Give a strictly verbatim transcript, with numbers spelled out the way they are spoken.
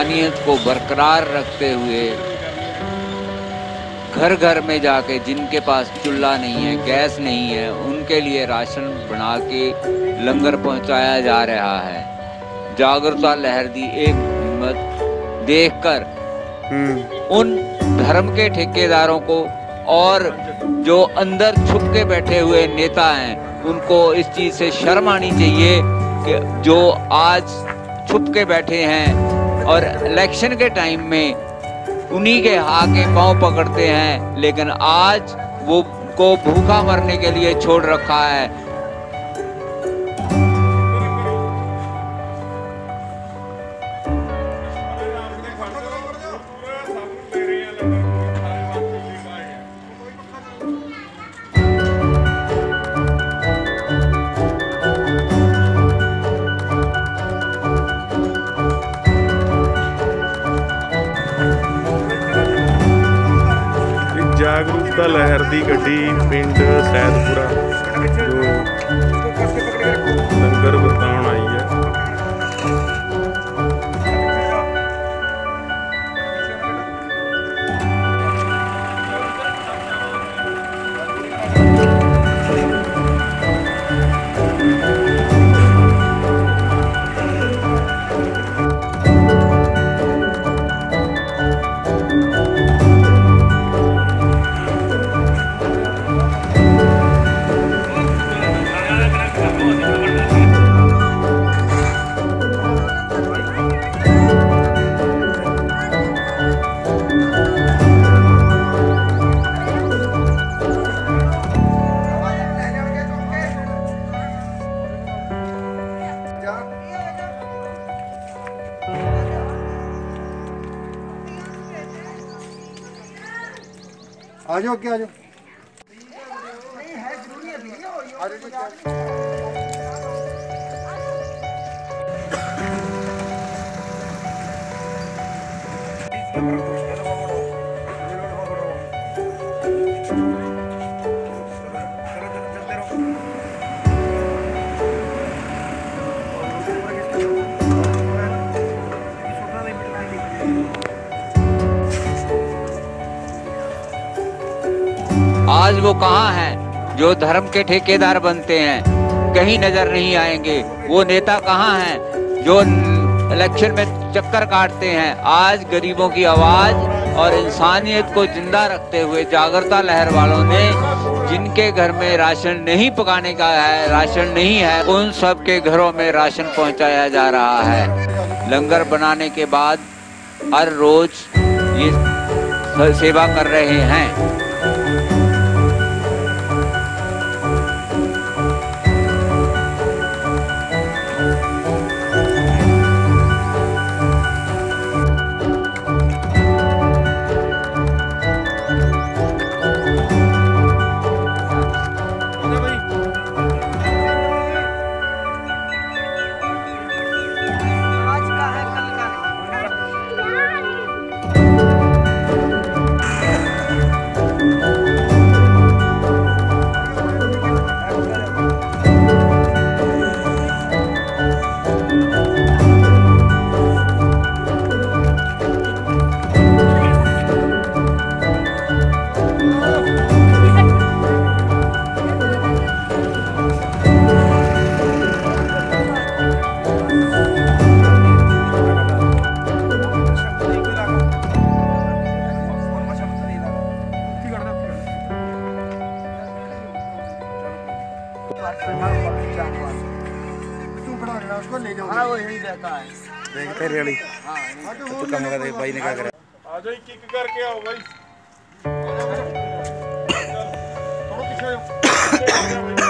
इंसानियत को बरकरार रखते हुए घर घर में जाके जिनके पास चूल्हा नहीं है, गैस नहीं है, उनके लिए राशन बना के लंगर पहुंचाया जा रहा है। जागरूकता लहर दी एक हिम्मत देखकर उन धर्म के ठेकेदारों को और जो अंदर छुप के बैठे हुए नेता हैं उनको इस चीज से शर्म आनी चाहिए कि जो आज छुप के बैठे हैं और इलेक्शन के टाइम में उन्हीं के आके पांव पकड़ते हैं, लेकिन आज वो को भूखा मरने के लिए छोड़ रखा है। जागरूकता लहर दी गड्डी पिंड सैदपुरा जो लंगर वरताउण आई है। आ जाओ क्या आ जाओ। आज वो कहाँ हैं जो धर्म के ठेकेदार बनते हैं, कहीं नजर नहीं आएंगे। वो नेता कहाँ हैं जो इलेक्शन में चक्कर काटते हैं। आज गरीबों की आवाज और इंसानियत को जिंदा रखते हुए जागरूकता लहर वालों ने जिनके घर में राशन नहीं पकाने का है, राशन नहीं है, उन सब के घरों में राशन पहुंचाया जा रहा है। लंगर बनाने के बाद हर रोज ये सेवा कर रहे हैं। उसको ले जाओ। हाँ वो यही रहता है। देखते रेड़ी। हाँ तो कम होगा भाई ने क्या करा। आ जाओ किक करके आओ भाई। थोड़ा पीछे